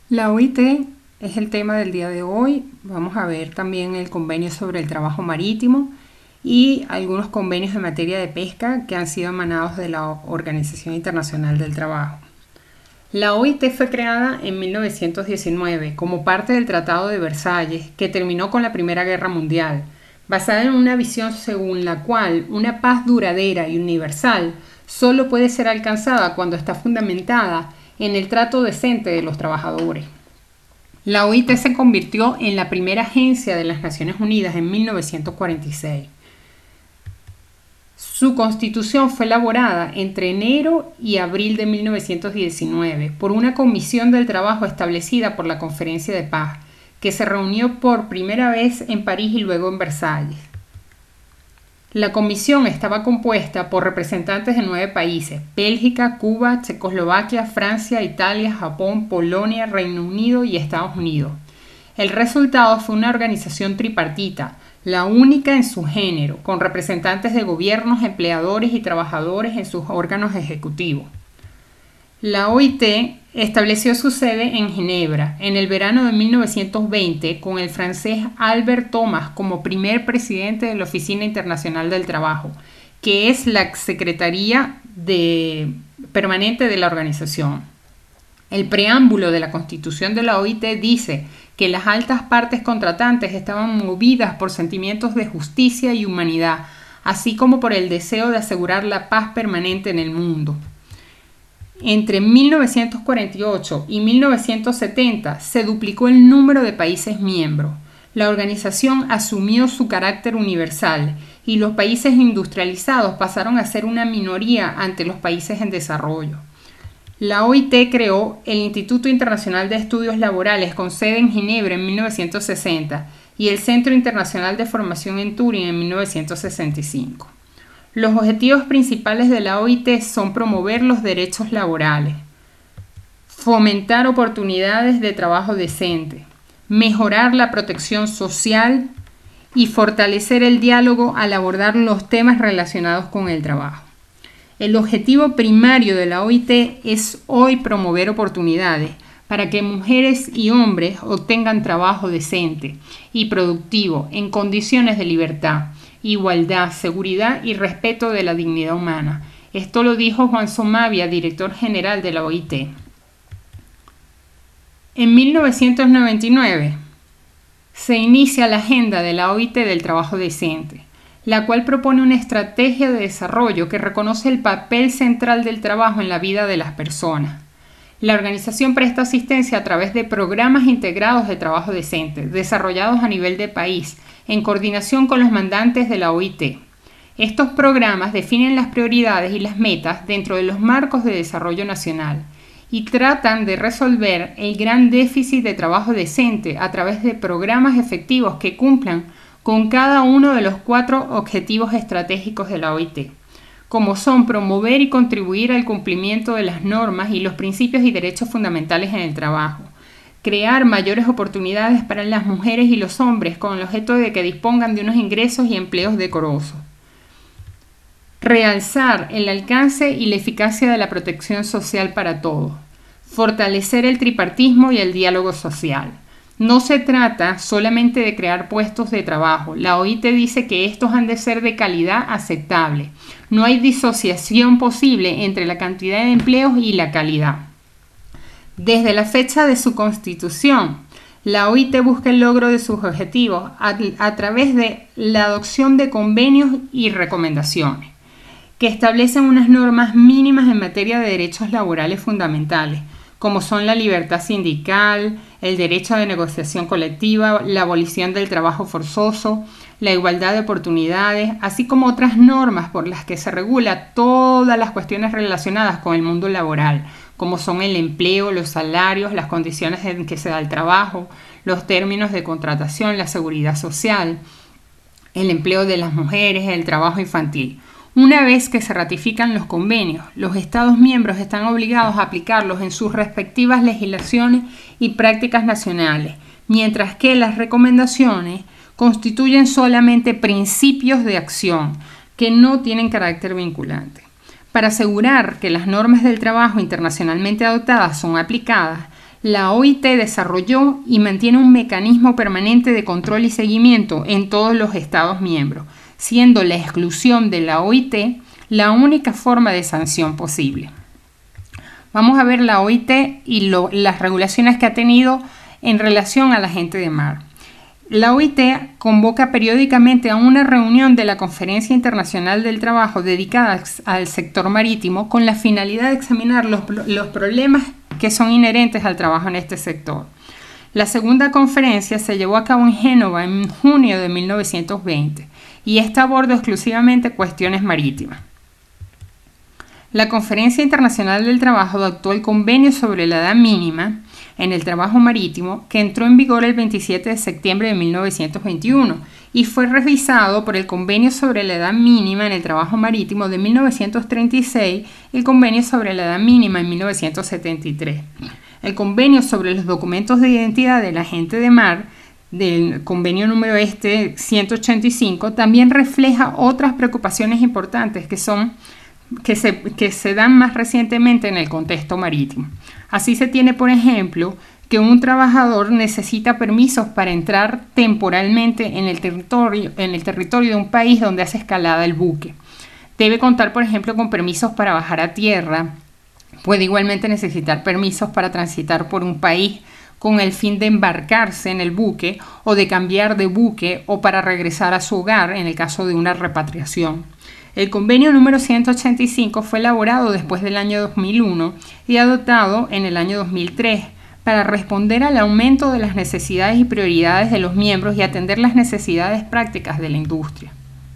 La OIT es el tema del día de hoy. Vamos a ver también el convenio sobre el trabajo marítimo y algunos convenios en materia de pesca que han sido emanados de la Organización Internacional del Trabajo. La OIT fue creada en 1919 como parte del Tratado de Versalles, que terminó con la Primera Guerra Mundial, basada en una visión según la cual una paz duradera y universal solo puede ser alcanzada cuando está fundamentada en el trato decente de los trabajadores. La OIT se convirtió en la primera agencia de las Naciones Unidas en 1946. Su constitución fue elaborada entre enero y abril de 1919 por una comisión del trabajo establecida por la Conferencia de Paz, que se reunió por primera vez en París y luego en Versalles. La comisión estaba compuesta por representantes de 9 países: Bélgica, Cuba, Checoslovaquia, Francia, Italia, Japón, Polonia, Reino Unido y Estados Unidos. El resultado fue una organización tripartita, la única en su género, con representantes de gobiernos, empleadores y trabajadores en sus órganos ejecutivos. La OIT estableció su sede en Ginebra en el verano de 1920 con el francés Albert Thomas como primer presidente de la Oficina Internacional del Trabajo, que es la secretaría permanente de la organización. El preámbulo de la Constitución de la OIT dice que las altas partes contratantes estaban movidas por sentimientos de justicia y humanidad, así como por el deseo de asegurar la paz permanente en el mundo. Entre 1948 y 1970 se duplicó el número de países miembros. La organización asumió su carácter universal y los países industrializados pasaron a ser una minoría ante los países en desarrollo. La OIT creó el Instituto Internacional de Estudios Laborales con sede en Ginebra en 1960 y el Centro Internacional de Formación en Turín en 1965. Los objetivos principales de la OIT son promover los derechos laborales, fomentar oportunidades de trabajo decente, mejorar la protección social y fortalecer el diálogo al abordar los temas relacionados con el trabajo. El objetivo primario de la OIT es hoy promover oportunidades para que mujeres y hombres obtengan trabajo decente y productivo en condiciones de libertad, igualdad, seguridad y respeto de la dignidad humana. Esto lo dijo Juan Somavia, director general de la OIT. En 1999 se inicia la agenda de la OIT del trabajo decente, la cual propone una estrategia de desarrollo que reconoce el papel central del trabajo en la vida de las personas. La organización presta asistencia a través de programas integrados de trabajo decente, desarrollados a nivel de país, en coordinación con los mandantes de la OIT. Estos programas definen las prioridades y las metas dentro de los marcos de desarrollo nacional y tratan de resolver el gran déficit de trabajo decente a través de programas efectivos que cumplan con cada uno de los 4 objetivos estratégicos de la OIT, como son promover y contribuir al cumplimiento de las normas y los principios y derechos fundamentales en el trabajo, crear mayores oportunidades para las mujeres y los hombres con el objeto de que dispongan de unos ingresos y empleos decorosos, realzar el alcance y la eficacia de la protección social para todos, fortalecer el tripartismo y el diálogo social. No se trata solamente de crear puestos de trabajo. La OIT dice que estos han de ser de calidad aceptable. No hay disociación posible entre la cantidad de empleos y la calidad. Desde la fecha de su constitución, la OIT busca el logro de sus objetivos a través de la adopción de convenios y recomendaciones que establecen unas normas mínimas en materia de derechos laborales fundamentales, como son la libertad sindical, el derecho de negociación colectiva, la abolición del trabajo forzoso, la igualdad de oportunidades, así como otras normas por las que se regula todas las cuestiones relacionadas con el mundo laboral, como son el empleo, los salarios, las condiciones en que se da el trabajo, los términos de contratación, la seguridad social, el empleo de las mujeres, el trabajo infantil. Una vez que se ratifican los convenios, los Estados miembros están obligados a aplicarlos en sus respectivas legislaciones y prácticas nacionales, mientras que las recomendaciones constituyen solamente principios de acción que no tienen carácter vinculante. Para asegurar que las normas del trabajo internacionalmente adoptadas son aplicadas, La OIT desarrolló y mantiene un mecanismo permanente de control y seguimiento en todos los Estados miembros, siendo la exclusión de la OIT la única forma de sanción posible. Vamos a ver la OIT y las regulaciones que ha tenido en relación a la gente de mar. La OIT convoca periódicamente a una reunión de la Conferencia Internacional del Trabajo dedicada al sector marítimo con la finalidad de examinar los problemas que son inherentes al trabajo en este sector. La segunda conferencia se llevó a cabo en Génova en junio de 1920 y esta abordó exclusivamente cuestiones marítimas. La Conferencia Internacional del Trabajo adoptó el Convenio sobre la Edad Mínima en el Trabajo Marítimo, que entró en vigor el 27 de septiembre de 1921 y fue revisado por el Convenio sobre la Edad Mínima en el Trabajo Marítimo de 1936 y el Convenio sobre la Edad Mínima en 1973. El Convenio sobre los documentos de identidad de la gente de mar, del convenio número 185, también refleja otras preocupaciones importantes que se dan más recientemente en el contexto marítimo. Así se tiene, por ejemplo, que un trabajador necesita permisos para entrar temporalmente en el territorio de un país donde hace escalada el buque. Debe contar, por ejemplo, con permisos para bajar a tierra. Puede igualmente necesitar permisos para transitar por un país con el fin de embarcarse en el buque o de cambiar de buque o para regresar a su hogar en el caso de una repatriación. El convenio número 185 fue elaborado después del año 2001 y adoptado en el año 2003 para responder al aumento de las necesidades y prioridades de los miembros y atender las necesidades prácticas de la industria.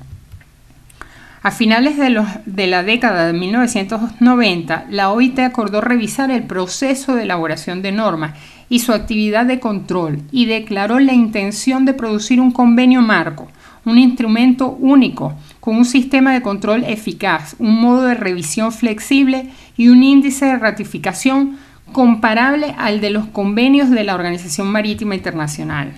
A finales de la década de 1990, la OIT acordó revisar el proceso de elaboración de normas y su actividad de control y declaró la intención de producir un convenio marco, un instrumento único, con un sistema de control eficaz, un modo de revisión flexible y un índice de ratificación comparable al de los convenios de la Organización Marítima Internacional.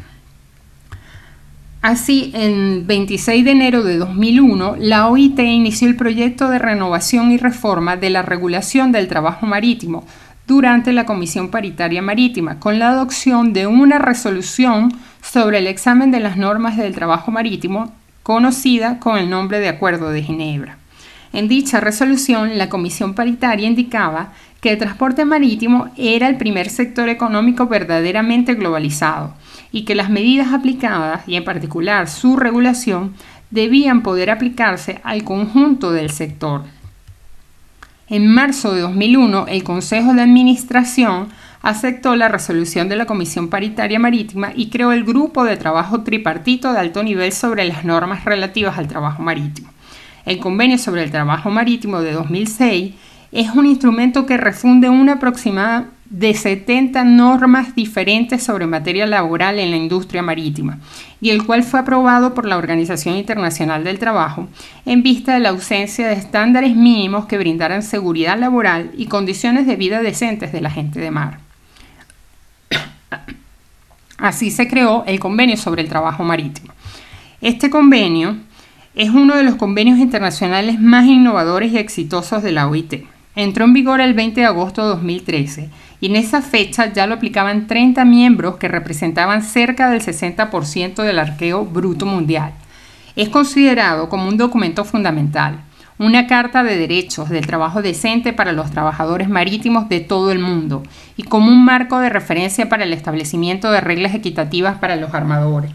Así, el 26 de enero de 2001, la OIT inició el proyecto de renovación y reforma de la regulación del trabajo marítimo durante la Comisión Paritaria Marítima, con la adopción de una resolución sobre el examen de las normas del trabajo marítimo, conocida con el nombre de Acuerdo de Ginebra. En dicha resolución, la Comisión Paritaria indicaba que el transporte marítimo era el primer sector económico verdaderamente globalizado y que las medidas aplicadas, y en particular su regulación, debían poder aplicarse al conjunto del sector. En marzo de 2001, el Consejo de Administración aceptó la resolución de la Comisión Paritaria Marítima y creó el Grupo de Trabajo Tripartito de alto nivel sobre las normas relativas al trabajo marítimo. El Convenio sobre el Trabajo Marítimo de 2006 es un instrumento que refunde una aproximada de 70 normas diferentes sobre materia laboral en la industria marítima y el cual fue aprobado por la Organización Internacional del Trabajo en vista de la ausencia de estándares mínimos que brindaran seguridad laboral y condiciones de vida decentes de la gente de mar. Así se creó el Convenio sobre el Trabajo Marítimo. Este convenio es uno de los convenios internacionales más innovadores y exitosos de la OIT. Entró en vigor el 20 de agosto de 2013 y en esa fecha ya lo aplicaban 30 miembros que representaban cerca del 60% del arqueo bruto mundial. Es considerado como un documento fundamental, una carta de derechos del trabajo decente para los trabajadores marítimos de todo el mundo y como un marco de referencia para el establecimiento de reglas equitativas para los armadores.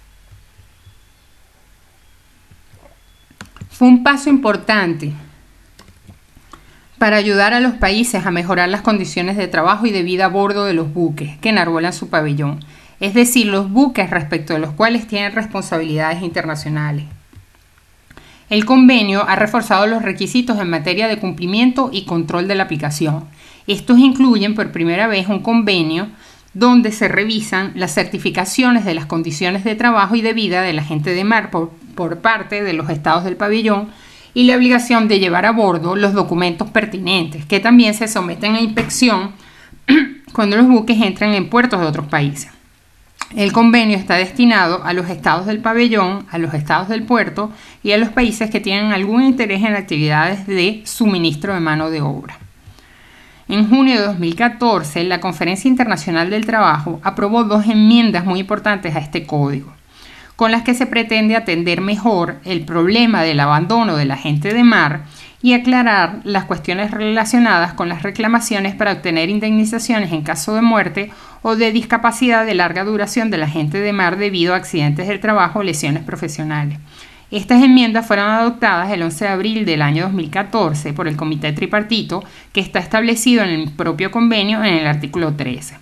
Fue un paso importante para ayudar a los países a mejorar las condiciones de trabajo y de vida a bordo de los buques que enarbolan su pabellón, es decir, los buques respecto de los cuales tienen responsabilidades internacionales. El convenio ha reforzado los requisitos en materia de cumplimiento y control de la aplicación. Estos incluyen por primera vez un convenio donde se revisan las certificaciones de las condiciones de trabajo y de vida de la gente de mar por parte de los estados del pabellón y la obligación de llevar a bordo los documentos pertinentes, que también se someten a inspección cuando los buques entran en puertos de otros países. El convenio está destinado a los estados del pabellón, a los estados del puerto y a los países que tienen algún interés en actividades de suministro de mano de obra. En junio de 2014, la Conferencia Internacional del Trabajo aprobó 2 enmiendas muy importantes a este código, con las que se pretende atender mejor el problema del abandono de la gente de mar y aclarar las cuestiones relacionadas con las reclamaciones para obtener indemnizaciones en caso de muerte o de discapacidad de larga duración de la gente de mar debido a accidentes del trabajo o lesiones profesionales. Estas enmiendas fueron adoptadas el 11 de abril del año 2014 por el Comité Tripartito, que está establecido en el propio convenio en el artículo 13.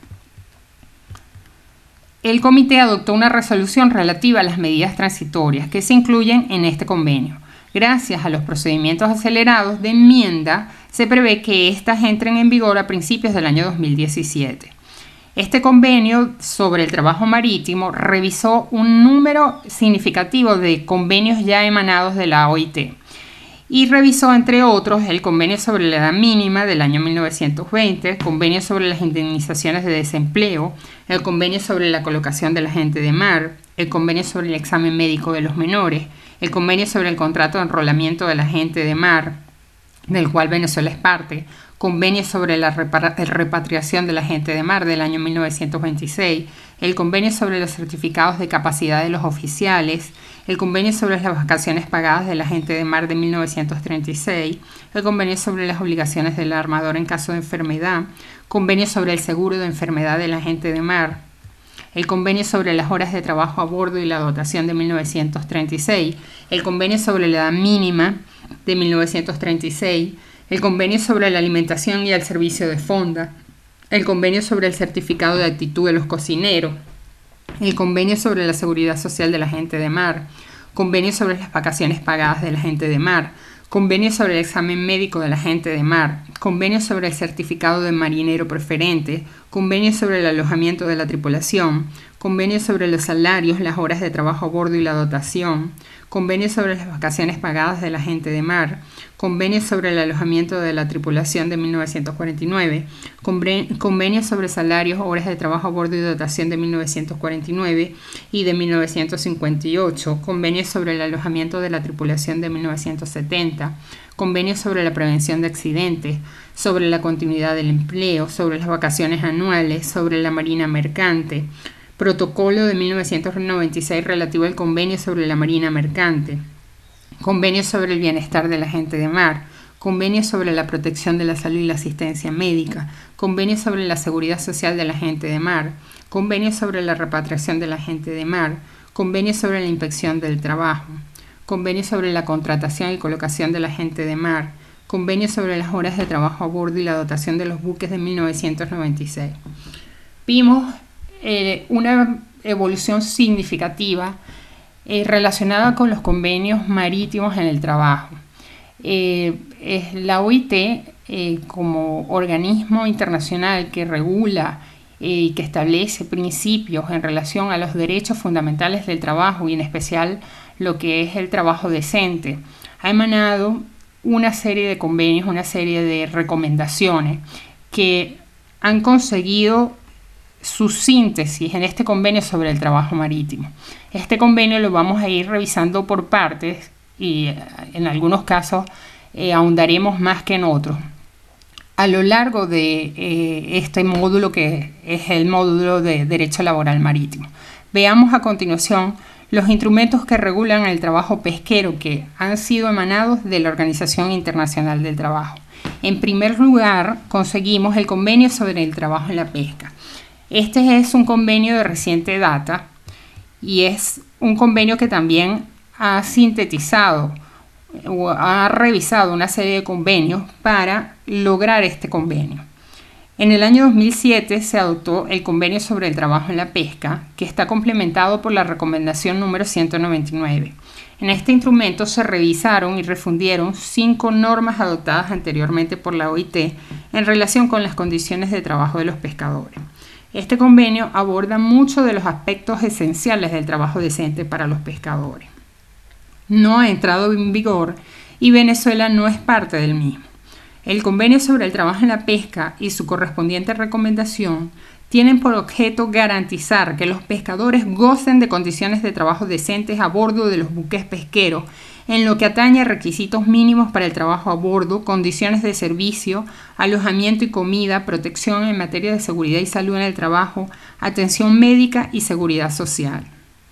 El comité adoptó una resolución relativa a las medidas transitorias que se incluyen en este convenio. Gracias a los procedimientos acelerados de enmienda, se prevé que éstas entren en vigor a principios del año 2017. Este convenio sobre el trabajo marítimo revisó un número significativo de convenios ya emanados de la OIT y revisó, entre otros, el convenio sobre la edad mínima del año 1920, el convenio sobre las indemnizaciones de desempleo, el convenio sobre la colocación de la gente de mar, el convenio sobre el examen médico de los menores, el convenio sobre el contrato de enrolamiento de la gente de mar, del cual Venezuela es parte, convenio sobre la repatriación de la gente de mar del año 1926, el convenio sobre los certificados de capacidad de los oficiales, el convenio sobre las vacaciones pagadas de la gente de mar de 1936, el convenio sobre las obligaciones del armador en caso de enfermedad, convenio sobre el seguro de enfermedad de la gente de mar, el convenio sobre las horas de trabajo a bordo y la dotación de 1936, el convenio sobre la edad mínima de 1936, el convenio sobre la alimentación y el servicio de fonda, el convenio sobre el certificado de actitud de los cocineros, el convenio sobre la seguridad social de la gente de mar, convenio sobre las vacaciones pagadas de la gente de mar, convenio sobre el examen médico de la gente de mar, convenio sobre el certificado de marinero preferente, convenio sobre el alojamiento de la tripulación, convenio sobre los salarios, las horas de trabajo a bordo y la dotación, convenio sobre las vacaciones pagadas de la gente de mar, convenio sobre el alojamiento de la tripulación de 1949, convenio sobre salarios, horas de trabajo a bordo y dotación de 1949 y de 1958, convenio sobre el alojamiento de la tripulación de 1970, convenio sobre la prevención de accidentes, sobre la continuidad del empleo, sobre las vacaciones anuales, sobre la marina mercante, protocolo de 1996 relativo al convenio sobre la marina mercante, convenio sobre el bienestar de la gente de mar, convenio sobre la protección de la salud y la asistencia médica, convenio sobre la seguridad social de la gente de mar, convenio sobre la repatriación de la gente de mar, convenio sobre la inspección del trabajo, convenio sobre la contratación y colocación de la gente de mar, convenio sobre las horas de trabajo a bordo y la dotación de los buques de 1996. Vimos una evolución significativa relacionada con los convenios marítimos en el trabajo. La OIT, como organismo internacional que regula y que establece principios en relación a los derechos fundamentales del trabajo y en especial lo que es el trabajo decente, ha emanado una serie de convenios, una serie de recomendaciones que han conseguido su síntesis en este convenio sobre el trabajo marítimo. Este convenio lo vamos a ir revisando por partes y en algunos casos ahondaremos más que en otros. A lo largo de este módulo que es el módulo de Derecho Laboral Marítimo. Veamos a continuación los instrumentos que regulan el trabajo pesquero que han sido emanados de la Organización Internacional del Trabajo. En primer lugar, conseguimos el convenio sobre el trabajo en la pesca. Este es un convenio de reciente data y es un convenio que también ha sintetizado o ha revisado una serie de convenios para lograr este convenio. En el año 2007 se adoptó el convenio sobre el trabajo en la pesca, que está complementado por la recomendación número 199. En este instrumento se revisaron y refundieron 5 normas adoptadas anteriormente por la OIT en relación con las condiciones de trabajo de los pescadores. Este convenio aborda muchos de los aspectos esenciales del trabajo decente para los pescadores. No ha entrado en vigor y Venezuela no es parte del mismo. El convenio sobre el trabajo en la pesca y su correspondiente recomendación tienen por objeto garantizar que los pescadores gocen de condiciones de trabajo decentes a bordo de los buques pesqueros en lo que atañe a requisitos mínimos para el trabajo a bordo, condiciones de servicio, alojamiento y comida, protección en materia de seguridad y salud en el trabajo, atención médica y seguridad social.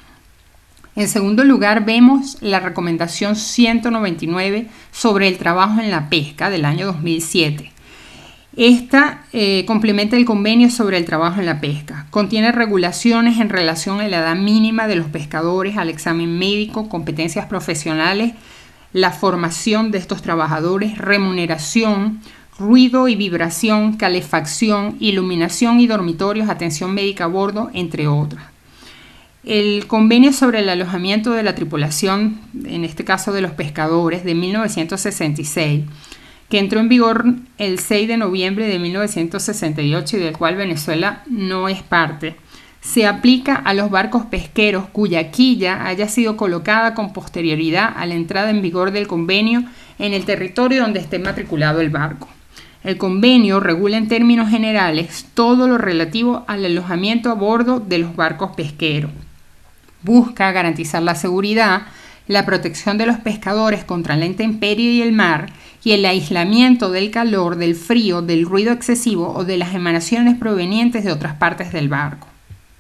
En segundo lugar, vemos la recomendación 199 sobre el trabajo en la pesca del año 2007. Esta complementa el convenio sobre el trabajo en la pesca. Contiene regulaciones en relación a la edad mínima de los pescadores, al examen médico, competencias profesionales, la formación de estos trabajadores, remuneración, ruido y vibración, calefacción, iluminación y dormitorios, atención médica a bordo, entre otras. El convenio sobre el alojamiento de la tripulación, en este caso de los pescadores, de 1966, que entró en vigor el 6 de noviembre de 1968 y del cual Venezuela no es parte, se aplica a los barcos pesqueros cuya quilla haya sido colocada con posterioridad a la entrada en vigor del convenio en el territorio donde esté matriculado el barco. El convenio regula en términos generales todo lo relativo al alojamiento a bordo de los barcos pesqueros. Busca garantizar la seguridad, la protección de los pescadores contra la intemperie y el mar, y el aislamiento del calor, del frío, del ruido excesivo o de las emanaciones provenientes de otras partes del barco.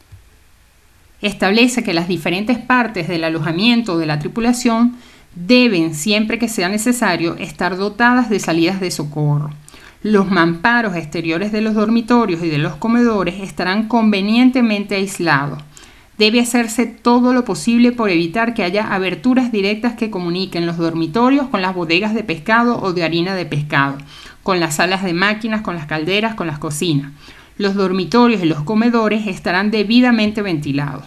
Establece que las diferentes partes del alojamiento de la tripulación deben, siempre que sea necesario, estar dotadas de salidas de socorro. Los mamparos exteriores de los dormitorios y de los comedores estarán convenientemente aislados. Debe hacerse todo lo posible por evitar que haya aberturas directas que comuniquen los dormitorios con las bodegas de pescado o de harina de pescado, con las salas de máquinas, con las calderas, con las cocinas. Los dormitorios y los comedores estarán debidamente ventilados.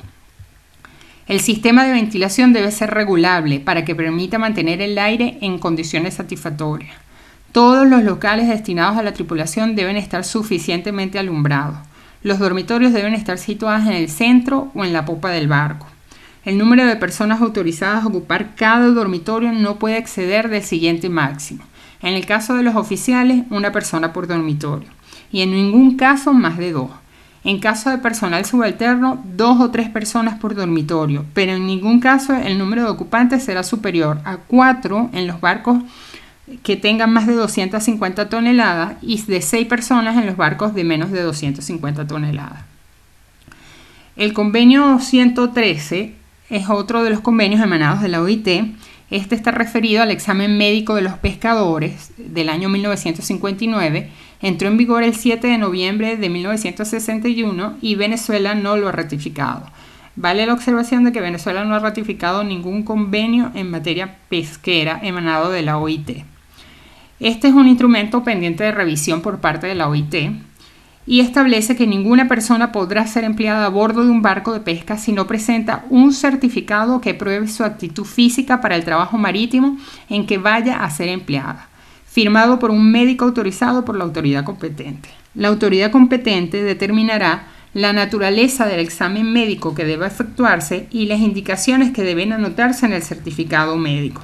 El sistema de ventilación debe ser regulable para que permita mantener el aire en condiciones satisfactorias. Todos los locales destinados a la tripulación deben estar suficientemente alumbrados. Los dormitorios deben estar situados en el centro o en la popa del barco. El número de personas autorizadas a ocupar cada dormitorio no puede exceder del siguiente máximo. En el caso de los oficiales, una persona por dormitorio. Y en ningún caso más de 2. En caso de personal subalterno, 2 o 3 personas por dormitorio. Pero en ningún caso el número de ocupantes será superior a 4 en los barcos que tengan más de 250 toneladas y de 6 personas en los barcos de menos de 250 toneladas. El convenio 113 es otro de los convenios emanados de la OIT. Este está referido al examen médico de los pescadores del año 1959. Entró en vigor el 7 de noviembre de 1961 y Venezuela no lo ha ratificado. Vale la observación de que Venezuela no ha ratificado ningún convenio en materia pesquera emanado de la OIT. Este es un instrumento pendiente de revisión por parte de la OIT y establece que ninguna persona podrá ser empleada a bordo de un barco de pesca si no presenta un certificado que pruebe su actitud física para el trabajo marítimo en que vaya a ser empleada, firmado por un médico autorizado por la autoridad competente. La autoridad competente determinará la naturaleza del examen médico que deba efectuarse y las indicaciones que deben anotarse en el certificado médico.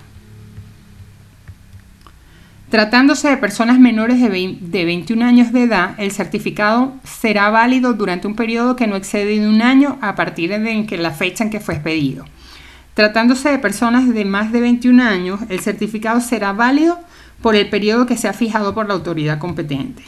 Tratándose de personas menores de 21 años de edad, el certificado será válido durante un periodo que no excede de 1 año a partir de la fecha en que fue expedido. Tratándose de personas de más de 21 años, el certificado será válido por el periodo que sea fijado por la autoridad competente.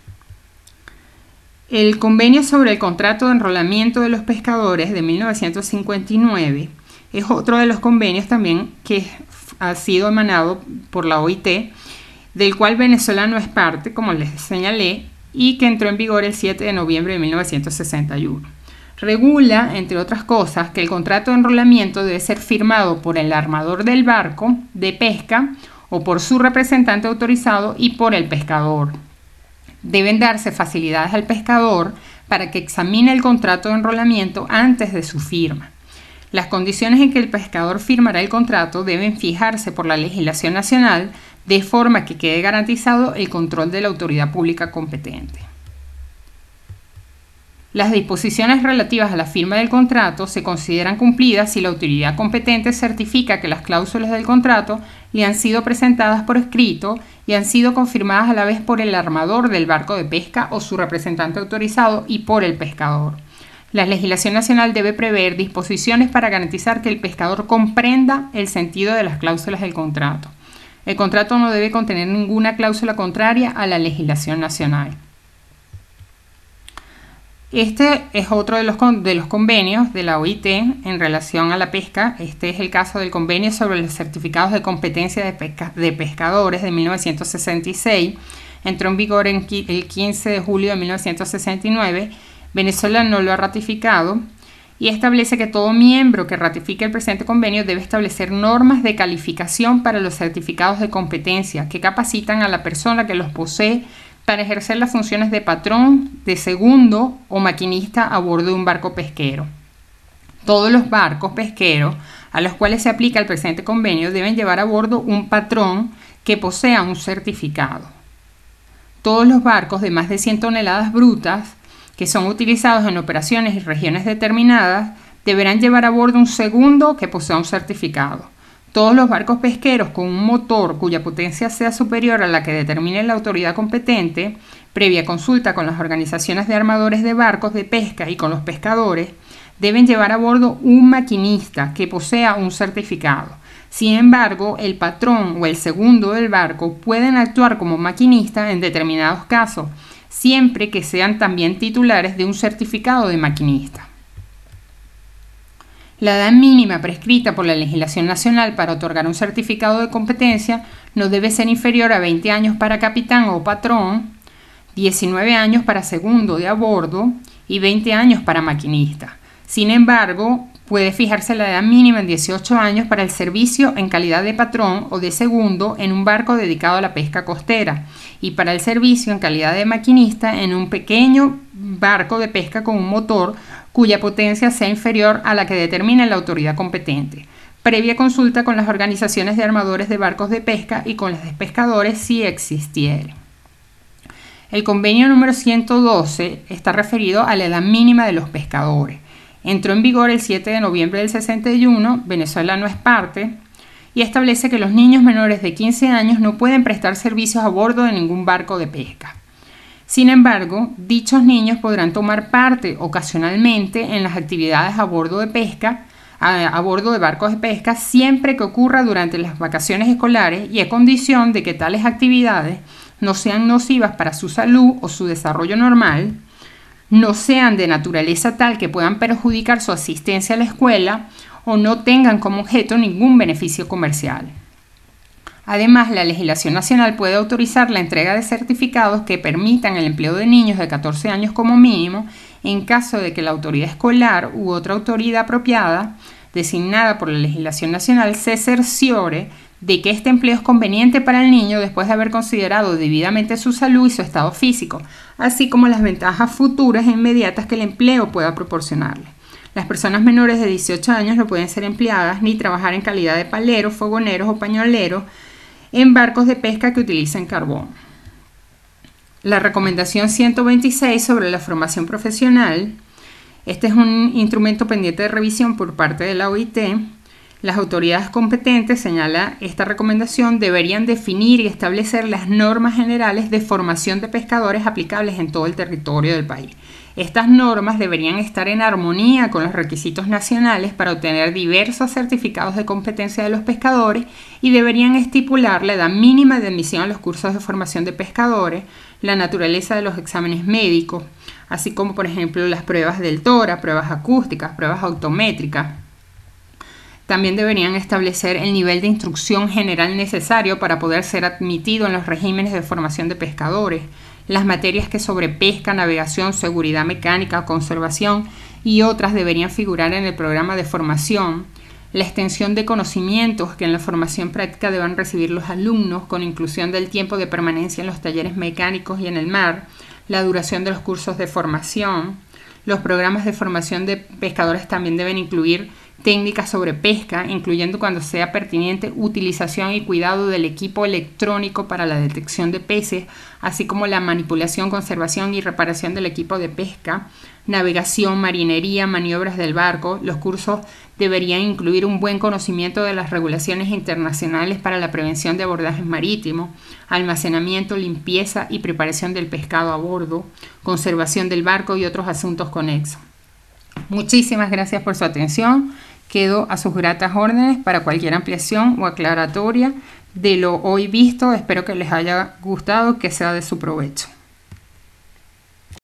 El convenio sobre el contrato de enrolamiento de los pescadores de 1959 es otro de los convenios también que ha sido emanado por la OIT, del cual Venezuela no es parte, como les señalé, y que entró en vigor el 7 de noviembre de 1961. Regula, entre otras cosas, que el contrato de enrolamiento debe ser firmado por el armador del barco de pesca o por su representante autorizado y por el pescador. Deben darse facilidades al pescador para que examine el contrato de enrolamiento antes de su firma. Las condiciones en que el pescador firmará el contrato deben fijarse por la legislación nacional de forma que quede garantizado el control de la autoridad pública competente. Las disposiciones relativas a la firma del contrato se consideran cumplidas si la autoridad competente certifica que las cláusulas del contrato le han sido presentadas por escrito y han sido confirmadas a la vez por el armador del barco de pesca o su representante autorizado y por el pescador. La legislación nacional debe prever disposiciones para garantizar que el pescador comprenda el sentido de las cláusulas del contrato. El contrato no debe contener ninguna cláusula contraria a la legislación nacional. Este es otro de los convenios de la OIT en relación a la pesca. Este es el caso del convenio sobre los certificados de competencia de pescadores de 1966. Entró en vigor el 15 de julio de 1969. Venezuela no lo ha ratificado y establece que todo miembro que ratifique el presente convenio debe establecer normas de calificación para los certificados de competencia que capacitan a la persona que los posee para ejercer las funciones de patrón, de segundo o maquinista a bordo de un barco pesquero. Todos los barcos pesqueros a los cuales se aplica el presente convenio deben llevar a bordo un patrón que posea un certificado. Todos los barcos de más de 100 toneladas brutas que son utilizados en operaciones y regiones determinadas deberán llevar a bordo un segundo que posea un certificado. Todos los barcos pesqueros con un motor cuya potencia sea superior a la que determine la autoridad competente, previa consulta con las organizaciones de armadores de barcos de pesca y con los pescadores, deben llevar a bordo un maquinista que posea un certificado. Sin embargo, el patrón o el segundo del barco pueden actuar como maquinista en determinados casos, siempre que sean también titulares de un certificado de maquinista. La edad mínima prescrita por la legislación nacional para otorgar un certificado de competencia no debe ser inferior a 20 años para capitán o patrón, 19 años para segundo de a bordo y 20 años para maquinista. Sin embargo, puede fijarse la edad mínima en 18 años para el servicio en calidad de patrón o de segundo en un barco dedicado a la pesca costera y para el servicio en calidad de maquinista en un pequeño barco de pesca con un motor cuya potencia sea inferior a la que determine la autoridad competente, previa consulta con las organizaciones de armadores de barcos de pesca y con las de pescadores si existiere. El convenio número 112 está referido a la edad mínima de los pescadores. Entró en vigor el 7 de noviembre del 61, Venezuela no es parte, y establece que los niños menores de 15 años no pueden prestar servicios a bordo de ningún barco de pesca. Sin embargo, dichos niños podrán tomar parte ocasionalmente en las actividades a bordo de pesca, a bordo de barcos de pesca, siempre que ocurra durante las vacaciones escolares y a condición de que tales actividades no sean nocivas para su salud o su desarrollo normal, no sean de naturaleza tal que puedan perjudicar su asistencia a la escuela o no tengan como objeto ningún beneficio comercial. Además, la legislación nacional puede autorizar la entrega de certificados que permitan el empleo de niños de 14 años como mínimo en caso de que la autoridad escolar u otra autoridad apropiada designada por la legislación nacional se cerciore de que este empleo es conveniente para el niño después de haber considerado debidamente su salud y su estado físico, así como las ventajas futuras e inmediatas que el empleo pueda proporcionarle. Las personas menores de 18 años no pueden ser empleadas ni trabajar en calidad de paleros, fogoneros o pañoleros en barcos de pesca que utilicen carbón. La recomendación 126 sobre la formación profesional. Este es un instrumento pendiente de revisión por parte de la OIT. Las autoridades competentes, señala esta recomendación, deberían definir y establecer las normas generales de formación de pescadores aplicables en todo el territorio del país. Estas normas deberían estar en armonía con los requisitos nacionales para obtener diversos certificados de competencia de los pescadores y deberían estipular la edad mínima de admisión a los cursos de formación de pescadores, la naturaleza de los exámenes médicos, así como por ejemplo las pruebas del TORA, pruebas acústicas, pruebas autométricas. También deberían establecer el nivel de instrucción general necesario para poder ser admitido en los regímenes de formación de pescadores, las materias que sobre pesca, navegación, seguridad mecánica, conservación y otras deberían figurar en el programa de formación, la extensión de conocimientos que en la formación práctica deban recibir los alumnos con inclusión del tiempo de permanencia en los talleres mecánicos y en el mar, la duración de los cursos de formación. Los programas de formación de pescadores también deben incluir técnicas sobre pesca, incluyendo cuando sea pertinente utilización y cuidado del equipo electrónico para la detección de peces, así como la manipulación, conservación y reparación del equipo de pesca, navegación, marinería, maniobras del barco. Los cursos deberían incluir un buen conocimiento de las regulaciones internacionales para la prevención de abordajes marítimos, almacenamiento, limpieza y preparación del pescado a bordo, conservación del barco y otros asuntos conexos. Muchísimas gracias por su atención. Quedo a sus gratas órdenes para cualquier ampliación o aclaratoria de lo hoy visto. Espero que les haya gustado, que sea de su provecho.